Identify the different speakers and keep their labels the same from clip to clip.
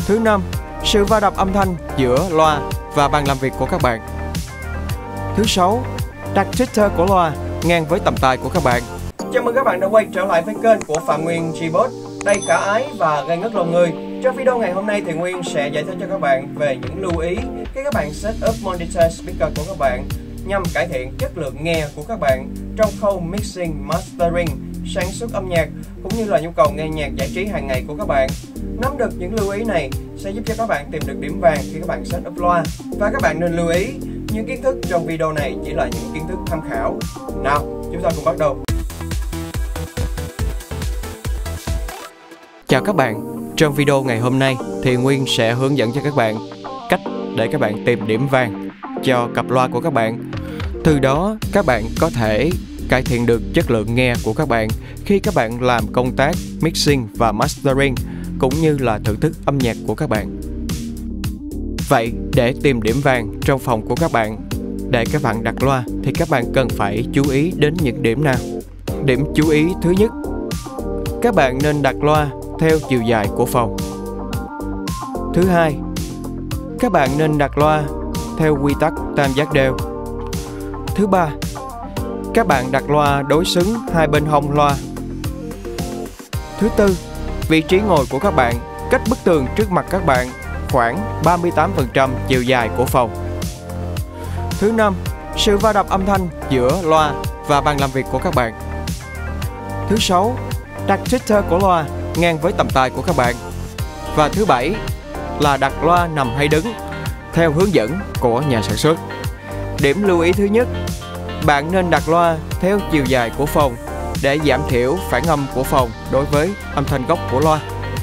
Speaker 1: Thứ năm, sự va đập âm thanh giữa loa và bàn làm việc của các bạn. Thứ sáu, đặt tweeter của loa ngang với tầm tai của các bạn. Chào mừng các bạn đã quay trở lại với kênh của Phạm Nguyên Gbot, đầy cả ái và gây ngất lòng người. Trong video ngày hôm nay thì Nguyên sẽ giải thích cho các bạn về những lưu ý khi các bạn set up monitor speaker của các bạn nhằm cải thiện chất lượng nghe của các bạn trong khâu mixing, mastering, sản xuất âm nhạc cũng như là nhu cầu nghe nhạc giải trí hàng ngày của các bạn. Nắm được những lưu ý này sẽ giúp cho các bạn tìm được điểm vàng khi các bạn set up loa. Và các bạn nên lưu ý, những kiến thức trong video này chỉ là những kiến thức tham khảo. Nào, chúng ta cùng bắt đầu. Chào các bạn, trong video ngày hôm nay thì Nguyên sẽ hướng dẫn cho các bạn cách để các bạn tìm điểm vàng cho cặp loa của các bạn. Từ đó các bạn có thể cải thiện được chất lượng nghe của các bạn khi các bạn làm công tác mixing và mastering cũng như là thưởng thức âm nhạc của các bạn. Vậy để tìm điểm vàng trong phòng của các bạn để các bạn đặt loa thì các bạn cần phải chú ý đến những điểm nào? Điểm chú ý thứ nhất, các bạn nên đặt loa theo chiều dài của phòng. Thứ hai, các bạn nên đặt loa theo quy tắc tam giác đều. Thứ ba, các bạn đặt loa đối xứng hai bên hông loa. Thứ tư, vị trí ngồi của các bạn cách bức tường trước mặt các bạn khoảng 38% chiều dài của phòng. Thứ năm, sự va đập âm thanh giữa loa và bàn làm việc của các bạn. Thứ sáu, đặt tweeter của loa ngang với tầm tai của các bạn. Và thứ bảy là đặt loa nằm hay đứng theo hướng dẫn của nhà sản xuất. Điểm lưu ý thứ nhất, bạn nên đặt loa theo chiều dài của phòng để giảm thiểu phản âm của phòng đối với âm thanh gốc của loa.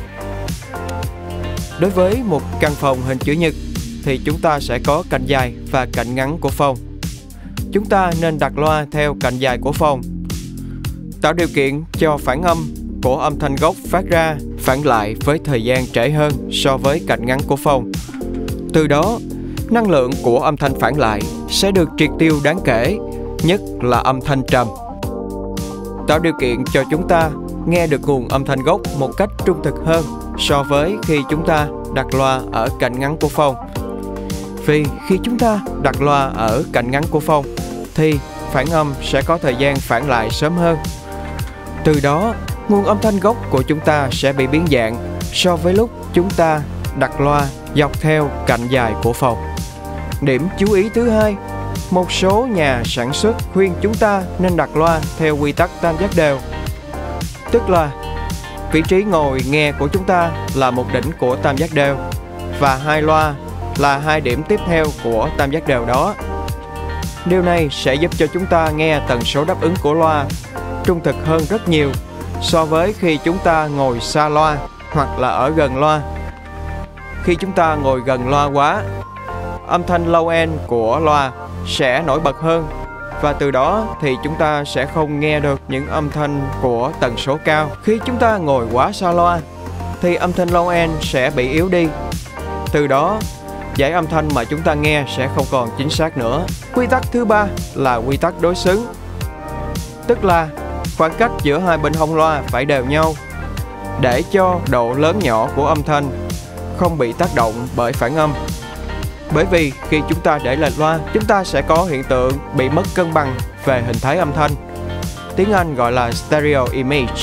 Speaker 1: Đối với một căn phòng hình chữ nhật thì chúng ta sẽ có cạnh dài và cạnh ngắn của phòng. Chúng ta nên đặt loa theo cạnh dài của phòng, tạo điều kiện cho phản âm của âm thanh gốc phát ra phản lại với thời gian trễ hơn so với cạnh ngắn của phòng. Từ đó, năng lượng của âm thanh phản lại sẽ được triệt tiêu đáng kể, nhất là âm thanh trầm. Tạo điều kiện cho chúng ta nghe được nguồn âm thanh gốc một cách trung thực hơn so với khi chúng ta đặt loa ở cạnh ngắn của phòng. Vì khi chúng ta đặt loa ở cạnh ngắn của phòng thì phản âm sẽ có thời gian phản lại sớm hơn. Từ đó, nguồn âm thanh gốc của chúng ta sẽ bị biến dạng so với lúc chúng ta đặt loa dọc theo cạnh dài của phòng. Điểm chú ý thứ hai, một số nhà sản xuất khuyên chúng ta nên đặt loa theo quy tắc tam giác đều. Tức là vị trí ngồi nghe của chúng ta là một đỉnh của tam giác đều và hai loa là hai điểm tiếp theo của tam giác đều đó. Điều này sẽ giúp cho chúng ta nghe tần số đáp ứng của loa trung thực hơn rất nhiều so với khi chúng ta ngồi xa loa hoặc là ở gần loa. Khi chúng ta ngồi gần loa quá, âm thanh low end của loa sẽ nổi bật hơn và từ đó thì chúng ta sẽ không nghe được những âm thanh của tần số cao. Khi chúng ta ngồi quá xa loa thì âm thanh low end sẽ bị yếu đi. Từ đó, dải âm thanh mà chúng ta nghe sẽ không còn chính xác nữa. Quy tắc thứ ba là quy tắc đối xứng. Tức là khoảng cách giữa hai bên hông loa phải đều nhau để cho độ lớn nhỏ của âm thanh không bị tác động bởi phản âm. Bởi vì khi chúng ta để lệch loa, chúng ta sẽ có hiện tượng bị mất cân bằng về hình thái âm thanh. Tiếng Anh gọi là stereo image.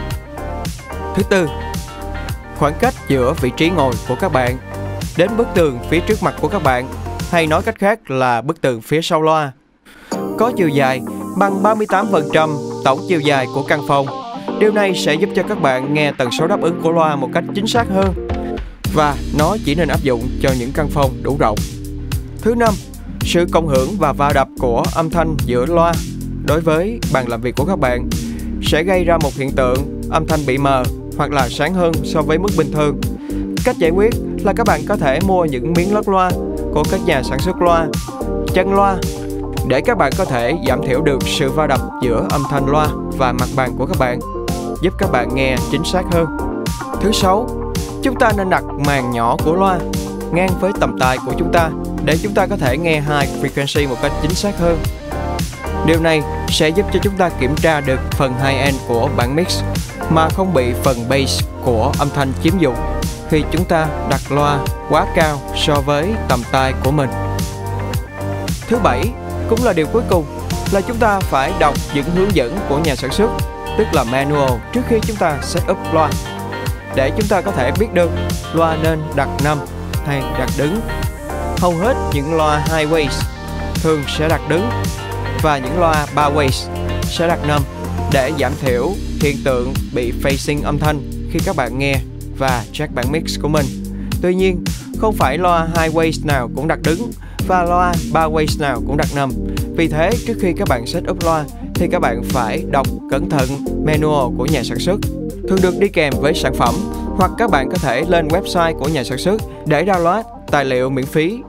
Speaker 1: Thứ tư, khoảng cách giữa vị trí ngồi của các bạn đến bức tường phía trước mặt của các bạn, hay nói cách khác là bức tường phía sau loa, có chiều dài bằng 38% tổng chiều dài của căn phòng. Điều này sẽ giúp cho các bạn nghe tần số đáp ứng của loa một cách chính xác hơn và nó chỉ nên áp dụng cho những căn phòng đủ rộng. Thứ năm, sự cộng hưởng và va đập của âm thanh giữa loa đối với bàn làm việc của các bạn sẽ gây ra một hiện tượng âm thanh bị mờ hoặc là sáng hơn so với mức bình thường. Cách giải quyết là các bạn có thể mua những miếng lót loa của các nhà sản xuất loa, chân loa để các bạn có thể giảm thiểu được sự va đập giữa âm thanh loa và mặt bàn của các bạn, giúp các bạn nghe chính xác hơn. Thứ sáu, chúng ta nên đặt màn nhỏ của loa ngang với tầm tai của chúng ta để chúng ta có thể nghe hai frequency một cách chính xác hơn. Điều này sẽ giúp cho chúng ta kiểm tra được phần high end của bản mix mà không bị phần bass của âm thanh chiếm dụng. khi chúng ta đặt loa quá cao so với tầm tai của mình. Thứ bảy, cũng là điều cuối cùng, là chúng ta phải đọc những hướng dẫn của nhà sản xuất, tức là manual, trước khi chúng ta set up loa, để chúng ta có thể biết được loa nên đặt nằm hay đặt đứng. Hầu hết những loa high waist thường sẽ đặt đứng và những loa 3 waist sẽ đặt nằm, để giảm thiểu hiện tượng bị phasing âm thanh khi các bạn nghe và check bản mix của mình. Tuy nhiên, không phải loa high waist nào cũng đặt đứng và loa 3 waist nào cũng đặt nằm. Vì thế, trước khi các bạn set up loa thì các bạn phải đọc cẩn thận manual của nhà sản xuất, thường được đi kèm với sản phẩm, hoặc các bạn có thể lên website của nhà sản xuất để download tài liệu miễn phí.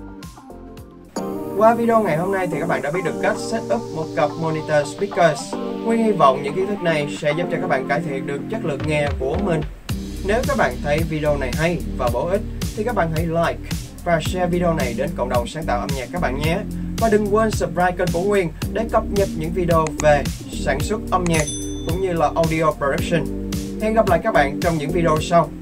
Speaker 1: Qua video ngày hôm nay thì các bạn đã biết được cách set up một cặp monitor speakers. Nguyên hy vọng những kiến thức này sẽ giúp cho các bạn cải thiện được chất lượng nghe của mình. Nếu các bạn thấy video này hay và bổ ích thì các bạn hãy like và share video này đến cộng đồng sáng tạo âm nhạc các bạn nhé. Và đừng quên subscribe kênh của Nguyên để cập nhật những video về sản xuất âm nhạc cũng như là audio production. Hẹn gặp lại các bạn trong những video sau.